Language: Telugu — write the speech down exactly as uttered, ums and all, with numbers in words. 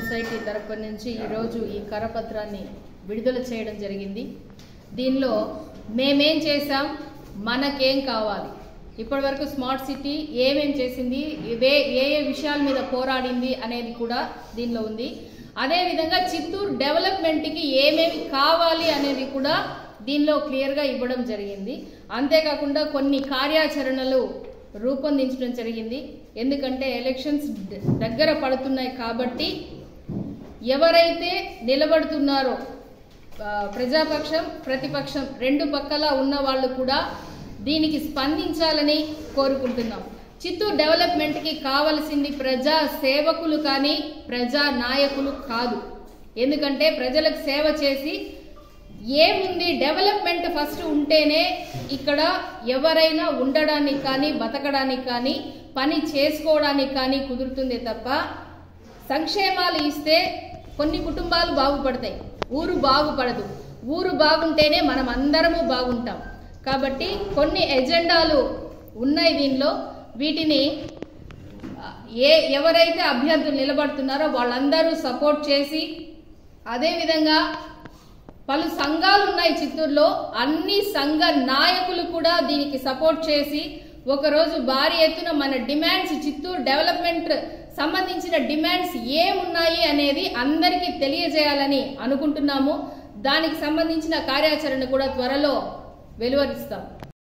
సొసైటీ తరపు నుంచి ఈరోజు ఈ కరపత్రాన్ని విడుదల చేయడం జరిగింది. దీనిలో మేమేం చేసాం, మనకేం కావాలి, ఇప్పటి వరకు స్మార్ట్ సిటీ ఏమేం చేసింది, ఇవే ఏ ఏ విషయాల మీద పోరాడింది అనేది కూడా దీనిలో ఉంది. అదేవిధంగా చిత్తూరు డెవలప్మెంట్కి ఏమేమి కావాలి అనేది కూడా దీనిలో క్లియర్గా ఇవ్వడం జరిగింది. అంతేకాకుండా కొన్ని కార్యాచరణలు రూపొందించడం జరిగింది. ఎందుకంటే ఎలక్షన్స్ దగ్గర పడుతున్నాయి కాబట్టి ఎవరైతే నిలబడుతున్నారో ప్రజాపక్షం ప్రతిపక్షం రెండు పక్కల ఉన్న వాళ్ళు కూడా దీనికి స్పందించాలని కోరుకుంటున్నాం. చిత్తూరు డెవలప్మెంట్కి కావలసింది ప్రజా సేవకులు కానీ ప్రజా నాయకులు కాదు. ఎందుకంటే ప్రజలకు సేవ చేసి ఏముంది, డెవలప్మెంట్ ఫస్ట్ ఉంటేనే ఇక్కడ ఎవరైనా ఉండడానికి కానీ బతకడానికి కానీ పని చేసుకోవడానికి కానీ కుదురుతుందే తప్ప సంక్షేమాలు ఇస్తే కొన్ని కుటుంబాలు బాగుపడతాయి, ఊరు బాగుపడదు. ఊరు బాగుంటేనే మనం అందరము బాగుంటాం. కాబట్టి కొన్ని ఎజెండాలు ఉన్నాయి దీనిలో. వీటిని ఏ ఎవరైతే అభ్యర్థులు నిలబడుతున్నారో వాళ్ళందరూ సపోర్ట్ చేసి, అదేవిధంగా పలు సంఘాలు ఉన్నాయి చిత్తూరులో, అన్ని సంఘ నాయకులు కూడా దీనికి సపోర్ట్ చేసి ఒకరోజు భారీ ఎత్తున మన డిమాండ్స్, చిత్తూరు డెవలప్మెంట్ సంబంధించిన డిమాండ్స్ ఏమున్నాయి అనేది అందరికీ తెలియజేయాలని అనుకుంటున్నాము. దానికి సంబంధించిన కార్యాచరణ కూడా త్వరలో వెలువరిస్తాం.